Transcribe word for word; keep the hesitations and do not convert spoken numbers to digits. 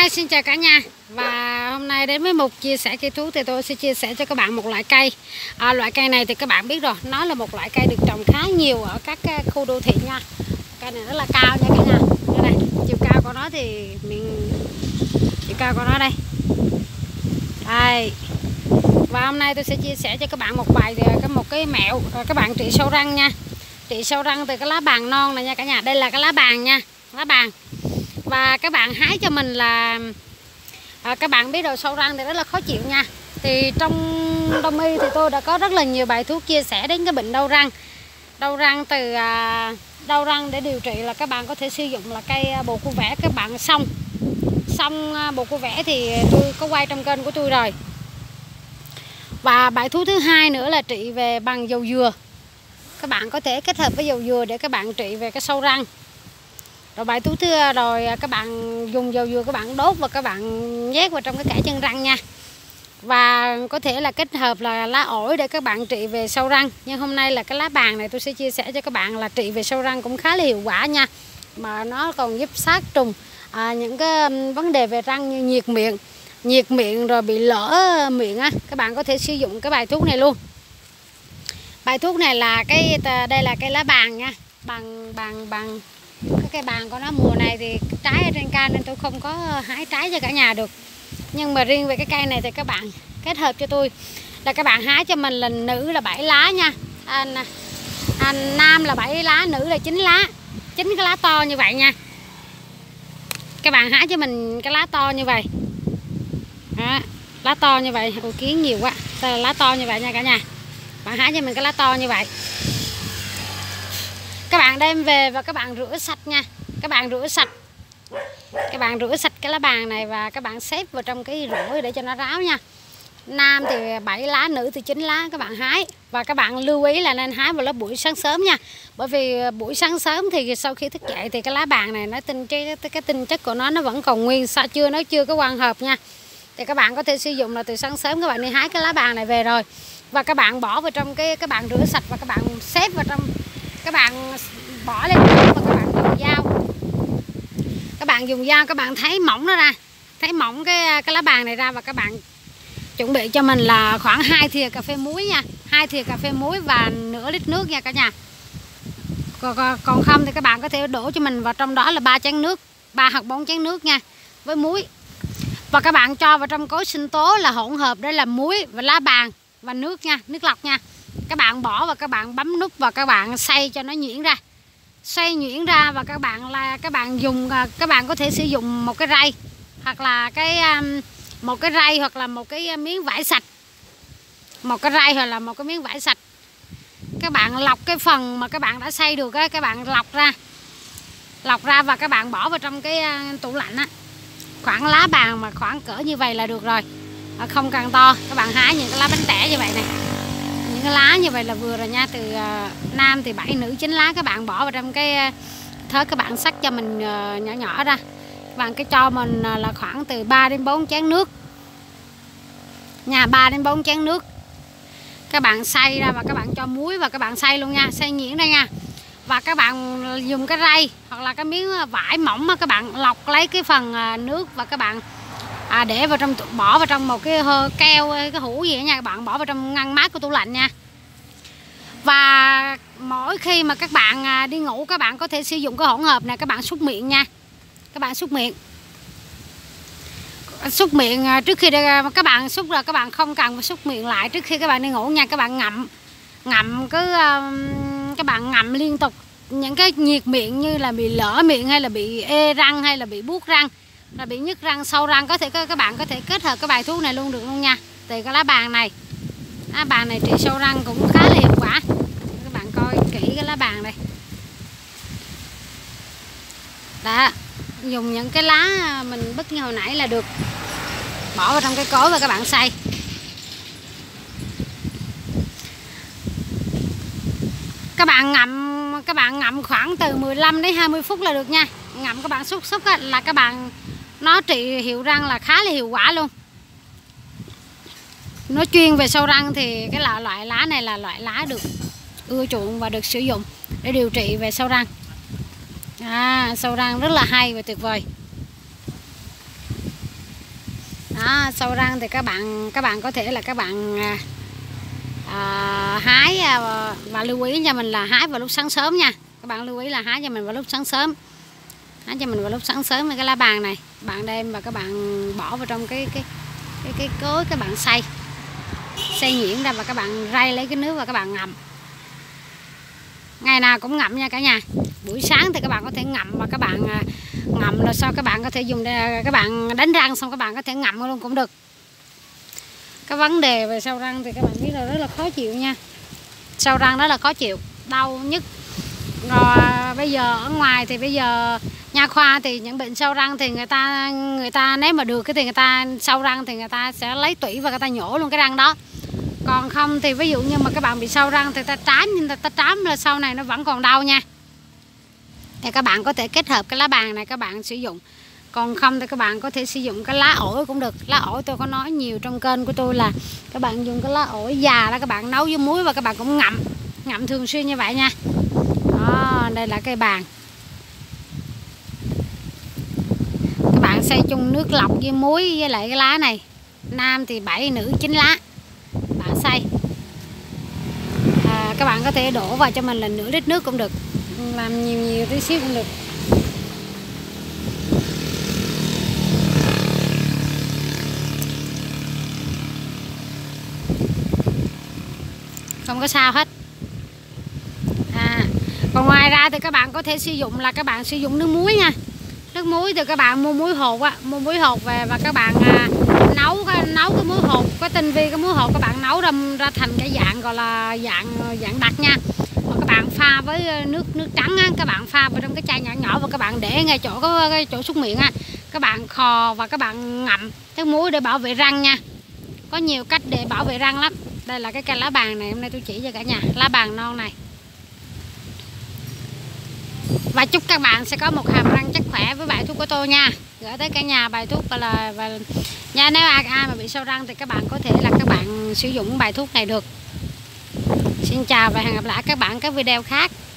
Hi, xin chào cả nhà. Và hôm nay đến với mục chia sẻ cây thuốc thì tôi sẽ chia sẻ cho các bạn một loại cây. à, Loại cây này thì các bạn biết rồi, nó là một loại cây được trồng khá nhiều ở các khu đô thị nha. Cây này rất là cao nha cả nhà. Đây này, chiều cao của nó thì mình chiều cao của nó đây. Đây. Và hôm nay tôi sẽ chia sẻ cho các bạn một bài cái một cái mẹo các bạn trị sâu răng nha. Trị sâu răng từ cái lá bàng non này nha cả nhà. Đây là cái lá bàng nha, lá bàng. Và các bạn hái cho mình là à, các bạn biết rồi, sâu răng thì rất là khó chịu nha. Thì trong đông y thì tôi đã có rất là nhiều bài thuốc chia sẻ đến cái bệnh đau răng. Đau răng từ à, đau răng để điều trị là các bạn có thể sử dụng là cây bồ câu vẽ các bạn xong. Xong bồ câu vẽ thì tôi có quay trong kênh của tôi rồi. Và bài thuốc thứ hai nữa là trị về bằng dầu dừa. Các bạn có thể kết hợp với dầu dừa để các bạn trị về cái sâu răng. Rồi bài thuốc thứ rồi các bạn dùng dầu dừa các bạn đốt và các bạn nhét vào trong cái kẽ chân răng nha. Và có thể là kết hợp là lá ổi để các bạn trị về sâu răng. Nhưng hôm nay là cái lá bàng này tôi sẽ chia sẻ cho các bạn là trị về sâu răng cũng khá là hiệu quả nha. Mà nó còn giúp sát trùng à, những cái vấn đề về răng như nhiệt miệng, nhiệt miệng rồi bị lở miệng á, các bạn có thể sử dụng cái bài thuốc này luôn. Bài thuốc này là cái đây là cây lá bàng nha, bằng bằng bằng cái cây bàng của nó. Mùa này thì trái ở trên cây nên tôi không có hái trái cho cả nhà được. Nhưng mà riêng về cái cây này thì các bạn kết hợp cho tôi là các bạn hái cho mình là nữ là bảy lá nha, à, à, nam là bảy lá, nữ là chín lá, chín cái lá to như vậy nha. Các bạn hái cho mình cái lá to như vậy. Đó, lá to như vậy. Ôi, kiến nhiều quá. Đây là lá to như vậy nha cả nhà. Bạn hái cho mình cái lá to như vậy. Các bạn đem về và các bạn rửa sạch nha. Các bạn rửa sạch. Các bạn rửa sạch cái lá bàng này và các bạn xếp vào trong cái rổ để cho nó ráo nha. Nam thì bảy lá, nữ thì chín lá các bạn hái. Và các bạn lưu ý là nên hái vào lúc buổi sáng sớm nha. Bởi vì buổi sáng sớm thì sau khi thức dậy thì cái lá bàng này nó tinh cái, cái tinh chất của nó nó vẫn còn nguyên, sao chưa nó chưa có quang hợp nha. Thì các bạn có thể sử dụng là từ sáng sớm các bạn đi hái cái lá bàng này về rồi. Và các bạn bỏ vào trong cái các bạn rửa sạch và các bạn xếp vào trong, các bạn bỏ lên và các bạn dùng dao. Các bạn dùng dao các bạn thấy mỏng nó ra, thấy mỏng cái cái lá bàng này ra và các bạn chuẩn bị cho mình là khoảng hai thìa cà phê muối nha, hai thìa cà phê muối và nửa lít nước nha cả nhà. Còn, còn không thì các bạn có thể đổ cho mình vào trong đó là ba chén nước, ba hoặc bốn chén nước nha, với muối. Và các bạn cho vào trong cối sinh tố là hỗn hợp đây là muối và lá bàng và nước nha, nước lọc nha. Các bạn bỏ và các bạn bấm nút và các bạn xay cho nó nhuyễn ra. Xay nhuyễn ra và các bạn là các bạn dùng các bạn có thể sử dụng một cái rây hoặc là cái một cái rây hoặc là một cái miếng vải sạch. Một cái rây hoặc là một cái miếng vải sạch. Các bạn lọc cái phần mà các bạn đã xay được á, các bạn lọc ra. Lọc ra và các bạn bỏ vào trong cái tủ lạnh á. Khoảng lá bàng mà khoảng cỡ như vậy là được rồi. Không cần to, các bạn hái những cái lá bánh tẻ như vậy này. Những cái lá như vậy là vừa rồi nha. Từ uh, nam thì bảy, nữ chín lá. Các bạn bỏ vào trong cái uh, thớ các bạn xắt cho mình uh, nhỏ nhỏ ra. Các bạn cái cho mình uh, là khoảng từ ba đến bốn chén nước nha, ba đến bốn chén nước. Các bạn xay ra và các bạn cho muối và các bạn xay luôn nha, xay nhuyễn đây nha. Và các bạn dùng cái rây hoặc là cái miếng vải mỏng mà các bạn lọc lấy cái phần uh, nước và các bạn À, để vào trong, bỏ vào trong một cái keo, cái hũ gì đó nha. Các bạn bỏ vào trong ngăn mát của tủ lạnh nha. Và mỗi khi mà các bạn đi ngủ các bạn có thể sử dụng cái hỗn hợp này. Các bạn súc miệng nha. Các bạn súc miệng Súc miệng trước khi các bạn súc là các bạn không cần súc miệng lại trước khi các bạn đi ngủ nha. Các bạn ngậm Ngậm cứ Các bạn ngậm liên tục những cái nhiệt miệng như là bị lở miệng hay là bị ê răng hay là bị buốt răng, là bị nhức răng, sâu răng, có thể các bạn có thể kết hợp cái bài thuốc này luôn được luôn nha. Từ cái lá bàng này, lá bàng này trị sâu răng cũng khá là hiệu quả. Các bạn coi kỹ cái lá bàng này. Đó, dùng những cái lá mình bứt như hồi nãy là được. Bỏ vào trong cái cối và các bạn xay. Các bạn ngậm các bạn ngậm khoảng từ mười lăm đến hai mươi phút là được nha. Ngậm các bạn xúc xúc á, là các bạn nó trị hiệu răng là khá là hiệu quả luôn. Nó chuyên về sâu răng thì cái loại, loại lá này là loại lá được ưa chuộng và được sử dụng để điều trị về sâu răng. À, sâu răng rất là hay và tuyệt vời. Đó, sâu răng thì các bạn các bạn có thể là các bạn à, hái à, và lưu ý cho mình là hái vào lúc sáng sớm nha. Các bạn lưu ý là hái cho mình vào lúc sáng sớm. Hái cho mình vào lúc sáng sớm với cái lá bàn này, bạn đem và các bạn bỏ vào trong cái cái cái cái cối, các bạn xay xay nhuyễn ra và các bạn rây lấy cái nước và các bạn ngậm. Ngày nào cũng ngậm nha cả nhà. Buổi sáng thì các bạn có thể ngậm và các bạn ngậm rồi sau các bạn có thể dùng để các bạn đánh răng xong các bạn có thể ngậm luôn cũng được. Cái vấn đề về sâu răng thì các bạn biết là rất là khó chịu nha. Sâu răng đó là khó chịu, đau nhức. Rồi bây giờ ở ngoài thì bây giờ nha khoa thì những bệnh sâu răng thì người ta người ta nếu mà được cái thì người ta sâu răng thì người ta sẽ lấy tủy và người ta nhổ luôn cái răng đó. Còn không thì ví dụ như mà các bạn bị sâu răng thì ta trám nhưng ta, ta trám là sau này nó vẫn còn đau nha. Thì các bạn có thể kết hợp cái lá bàn này các bạn sử dụng. Còn không thì các bạn có thể sử dụng cái lá ổi cũng được. Lá ổi tôi có nói nhiều trong kênh của tôi là các bạn dùng cái lá ổi già đó các bạn nấu với muối và các bạn cũng ngậm ngậm thường xuyên như vậy nha. Đó, đây là cây bàn. Các bạn xay chung nước lọc với muối với lại cái lá này. Nam thì bảy, nữ chín lá. Bạn xay. À, các bạn có thể đổ vào cho mình là nửa lít nước cũng được. Làm nhiều nhiều tí xíu cũng được. Không có sao hết. À, còn ngoài ra thì các bạn có thể sử dụng là các bạn sử dụng nước muối nha. Nước muối thì các bạn mua muối hột á, mua muối hột về và các bạn à, nấu cái nấu cái muối hột, có tinh vi cái muối hột các bạn nấu ra ra thành cái dạng gọi là dạng dạng đặc nha. Và các bạn pha với nước nước trắng á, các bạn pha vào trong cái chai nhỏ nhỏ và các bạn để ngay chỗ cái, cái chỗ súc miệng á. Các bạn khò và các bạn ngậm cái muối để bảo vệ răng nha. Có nhiều cách để bảo vệ răng lắm. Đây là cái cây lá bàn này hôm nay tôi chỉ cho cả nhà, lá bàn non này. Và chúc các bạn sẽ có một hàm răng chắc khỏe với bài thuốc của tôi nha. Gửi tới cả nhà bài thuốc và là và nha, nếu ai, ai mà bị sâu răng thì các bạn có thể là các bạn sử dụng bài thuốc này được. Xin chào và hẹn gặp lại các bạn các video khác.